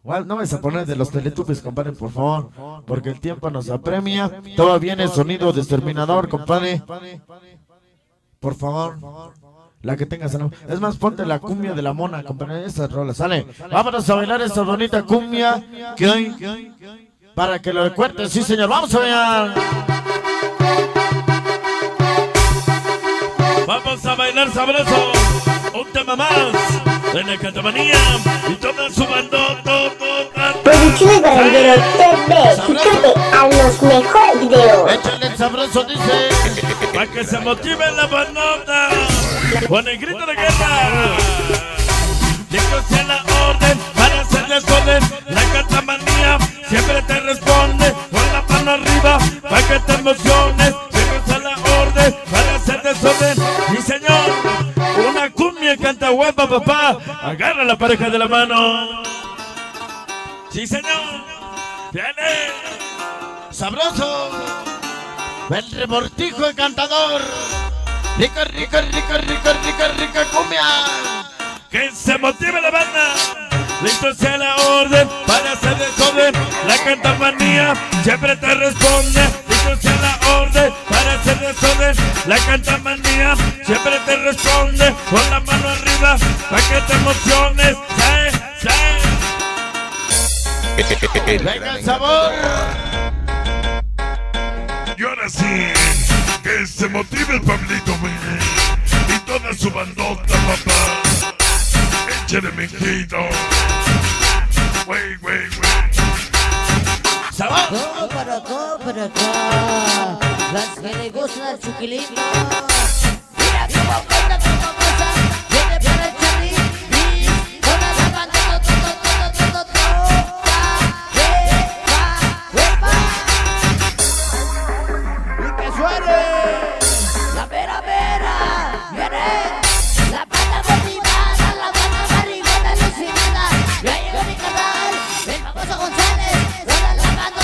No me vas a poner de los Teletubbies, compadre, por favor, porque el tiempo nos apremia. Todo viene sonido de exterminador, compadre. Por favor, la que tengas. Es más, ponte la cumbia de la mona, compadre. Esa rola, sale. Vámonos a bailar esta bonita cumbia que hoy, para que lo recuerden, sí, señor. Vamos a bailar. Vamos a bailar sabroso. Un tema más de la Cantamanía y toda su bandota. Producciones Barandero TV, suscríbete a los mejores videos. Échale el sabroso, dice. Para que se motive la bandota con el grito de guerra. Dios sea la orden para hacer desorden. La Cantamanía siempre te responde con la mano arriba para que te emociones. Dios sea la orden para hacer desorden. Sí, señor, una cumbia canta huepa, papá. Agarra a la pareja de la mano. Sí, señor. Viene Sabroso. El revoltijo encantador. Rica, rica, rica, rica, rica, rica cumbia. que se motive la banda. Listo sea la orden para hacer desorden. La Cantamanía siempre te responde. Listo sea la orden para hacer desorden. La Cantamanía siempre te responde. Con la mano arriba para que te emociones. Venga el sabor. Y ahora sí, que se motive el Pablito, man, y toda su bandota, papá. Échale mijito. Wey, wey, wey. ¡Sabor! Todo para acá. Las que le gustan al chiquilito. Mira cómo cuenta, cómo cosa. Viene para el Charlie. Y toda la banda, y que suene. La vera, viene. La banda motivada, la banda marihuana alucinada. Ya llegó mi canal, el famoso González. Toda la banda,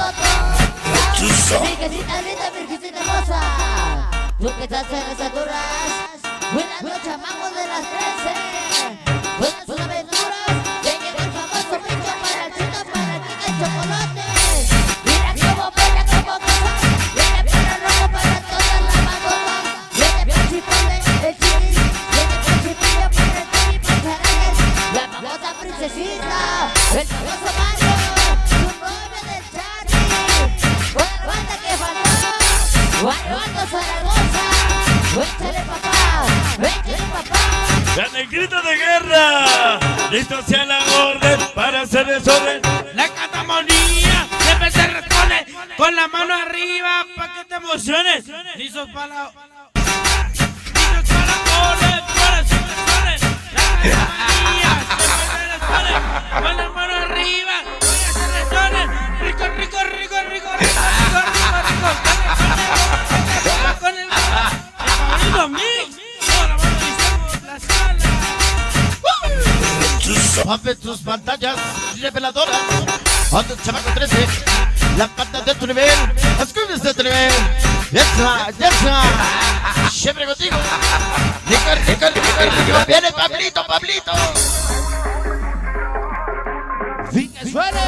Virgencita linda, virgencita hermosa. Tú que estás en las alturas. Buenas noches, amamos de las 13. Buenas sus aventuras. Ya llegó el famoso bicho para el chino, para el chica chocolate. Mira cómo pega, cómo cosa. Viene para el rojo, para todas las magotas. Viene para el chipole, el chilis. Viene para el chipillo, para el tini, pasarajes. La famosa princesita. El famoso Mario. Su novio del Charlie. Con la banda que faltó. Guanajuato, Zaragoza. Échale papá. Échale papá. ¡Gana el grito de guerra! ¡Listo sea la orden para hacer desorden! La Cantamanía siempre se responde con la mano arriba para que te emociones. Listos para la... Listos para la orden para hacer desorden. La Cantamanía siempre se responde con la mano arriba para hacer desorden. Rico, rico, rico, rico, rico, rico, rico, rico. Con el favorito mix. Ahora vamos a la sala. Pape tus pantallas reveladoras. Ando chamaco 13. La pata de tu nivel. Las cumbias de tu nivel. Yesa. Siempre contigo. Rico. Viene Pablito. ¡Fin que suene!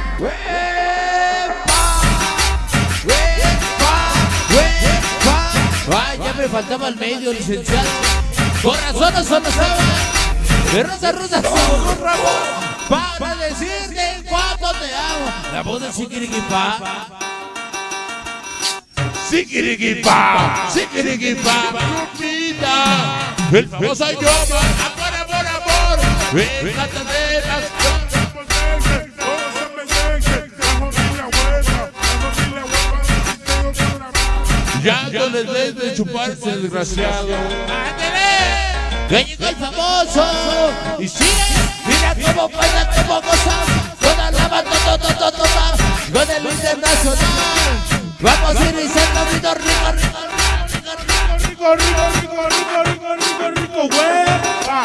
Ay, ya me faltaba el medio, licenciado. Corazones son las aguas. De rosa, como un ramo. Para decirte cuánto te amo. La voz del Siquiriquipá. Siquiriquipá. Lupita. El famoso yo, amor. Encántate las cosas. Ya no les des de chuparse, desgraciado. Que llegó el famoso y sigue. Mira cómo baila, cómo goza. Toda la banda, con el internacional. Vamos a ir diciendo grito rico, huepa.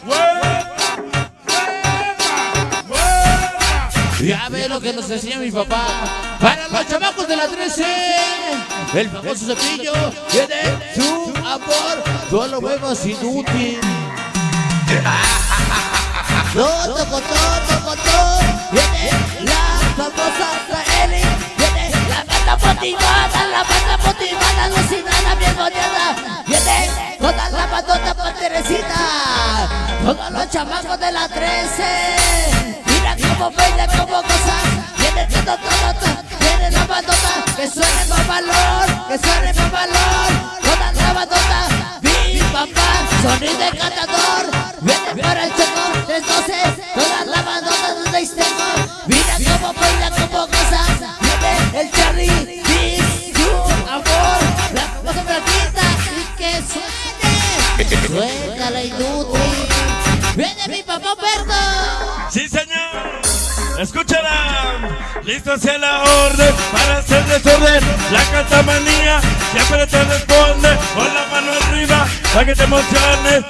Ya ve lo que nos enseña mi papá. Para los chamacos de la 13, el famoso cepillo tiene su amor. Tú lo vemos inútil. Tocotón, viene la famosa Traeli, viene la banda motivada, alucinada, bien goleada, viene toda la bandota panterecita, todos los chamacos de la 13, mira cómo baila, cómo goza, viene todo, viene la bandota, que suene con valor, toda la bandota, mi papá, sonido de cantador, viene para el choco, entonces, toda la bandota donde tengo, mira cómo baila, cómo goza, viene el Charlie, tu amor, la cosa blanquita, y que suena la inútil, viene mi papá Humberto. Sí, señor. Escúchala. Listo hacia la orden para hacer desorden. La catamanía siempre te responde con la mano arriba para que te emociones.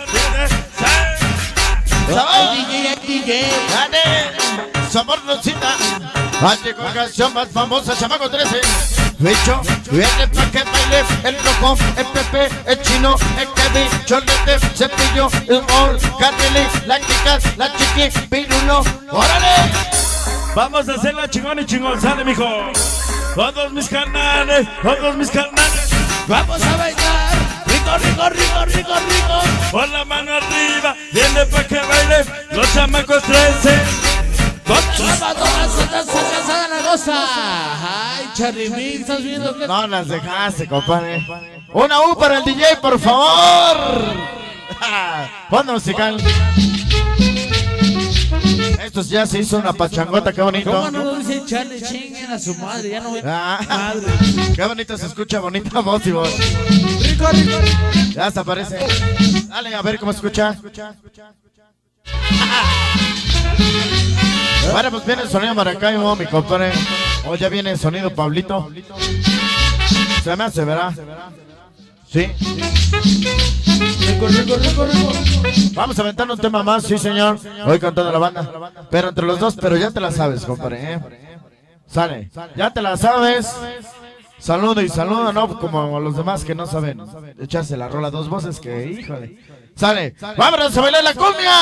DJ, dale, somos Rosita, ante con canción más famosa, chamaco 13. Hecho, viene pa' que baile el rojo, el Pepe, el chino, el Kevin, Cholete, Cepillo, el Mor, Carrili, las chicas, la chiqui, Pirulo, ¡órale! Vamos a hacer la chingón y chingón, sale, mijo. Todos mis canales, Vamos a bailar, rico, con la mano arriba, viene pa' que baile los chamacos 13. Saca la cosa. Ay, Charly, ¿estás viendo que No las dejaste, compadre. Una U para el DJ, por favor. Fondo musical. Esto ya se hizo una pachangota, qué bonito. ¿Cómo no lo dice Charly? Chinguen a su madre, ya no ven. Madre. Qué bonito se escucha, bonita voz y voz. Rico. Ya hasta aparece. Dale, a ver cómo escucha. Bueno, pues viene el sonido Maracaibo, mi compadre. O ya viene el sonido Pablito. Se me hace, ¿verdad? Sí. Rico. Vamos a aventar un tema más, sí, señor. Hoy con toda la banda. Pero entre los dos, pero ya te la sabes, compadre, ¿eh? Sale. Ya te la sabes. Saludo y saludo, no como los demás que no saben echarse la rola dos voces que, híjole. Sale. ¡Vámonos a bailar la cumbia!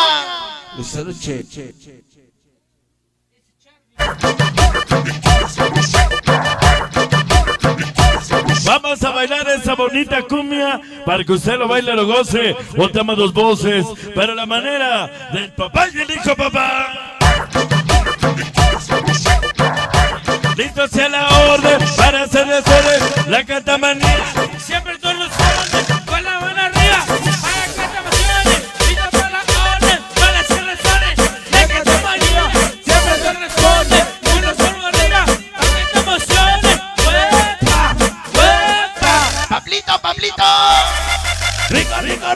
Vamos a bailar esa bonita cumbia para que usted lo baile, lo goce. Un tema dos voces, pero la manera del papá y el hijo papá. Listo sea la orden para hacer desorden. La catamanía Siempre todos los jóvenes con la mano arriba. Para que te emociones. Listo para la orden. Para hacer desorden. La catamanía siempre te responde. Uno solo arriba. Para que te emociones. ¡Huepa! ¡Pablito! rico.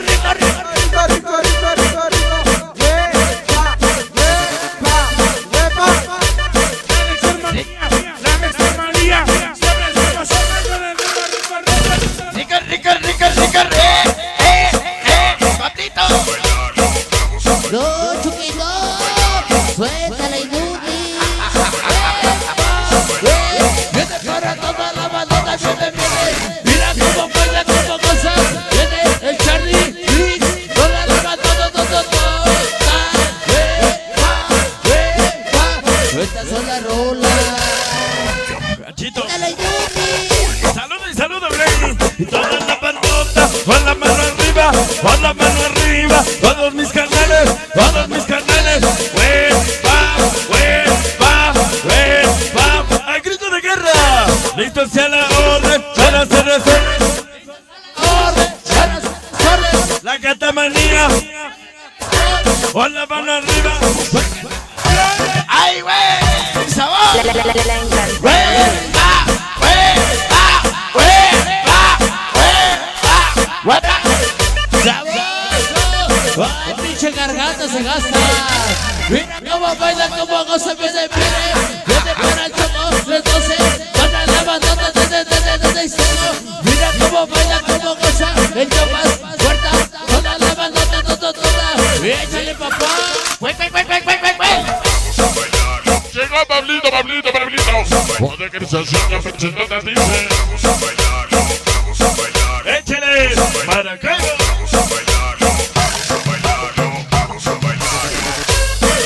No, Chuquito, suelta la inútil. Viene para toda la bandota, viene. Mira cómo baila, cómo goza. Viene el Charly, y toda la bandota, estas son las rolas. Gachito. Suelta la inútil. Saludo, Brady. Y toda la bandota, con la mano arriba, todos mis canales, huepa, al grito de guerra, listo sea la orden, para hacer desorden, la catamanía, con la mano arriba, ¡ay, güey! ¡Sabor! ¡Ay, pinche garganta se gasta! Mira cómo baila, cómo goza, viene para el choco, los 12, para la bandota, mira cómo baila, cómo goza, el más fuerte, toda la bandota, échale papá. Llegó Pablito. Puede que se acerque, presentando dice. échale, Maracaibo.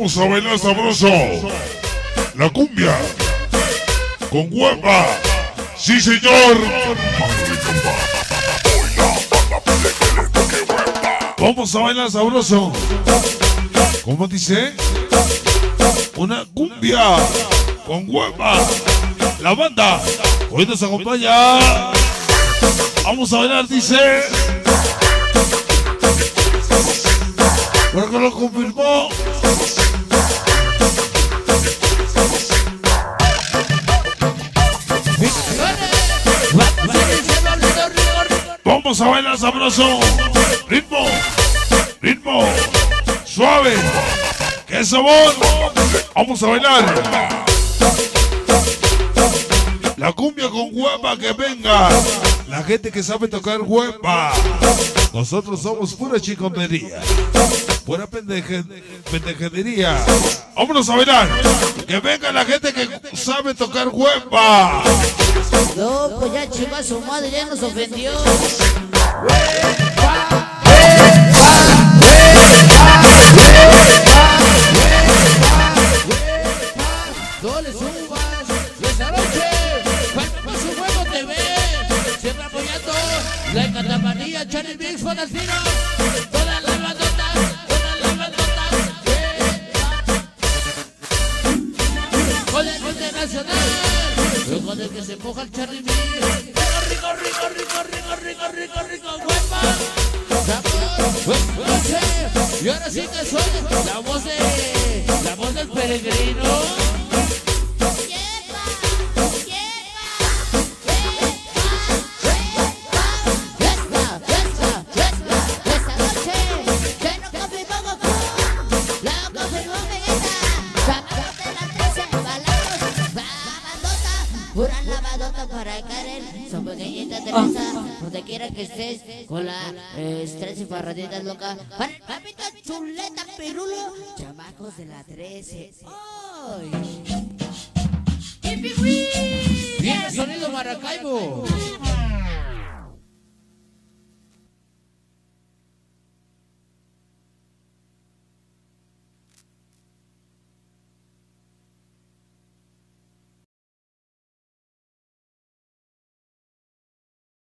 Vamos a bailar sabroso. La cumbia. Con hueva. Sí, señor. Vamos a bailar sabroso. ¿Cómo dice? Una cumbia con hueva. La banda hoy nos acompaña. Vamos a bailar, dice. Porque lo confirmó. Vamos a bailar sabroso. Ritmo, ritmo, suave. ¡Qué sabor! Vamos a bailar. La cumbia con hueva, que venga. La gente que sabe tocar hueva. Nosotros somos pura chiconería. Pura pendejadería. Vámonos a bailar. Que venga la gente que sabe tocar hueva. No, pues ya chico a su madre, ya nos ofendió. No le subas, y esta noche, cuando su juego te ve, siempre apoyando la catamanía, Charlie Mix, Fonastino, todas las bandotas, con el internacional, luego de que se moja el Charlie Mix, rico, huepa, y ahora sí que soy la voz del peregrino. Pura lavadota para Karen, son pequeñitas Teresa, donde quiera que estés, con la estrés y farraditas loca. Para el papito chuleta pirulo, chamacos de la 13. ¡Ay! ¡Viene sonido Maracaibo!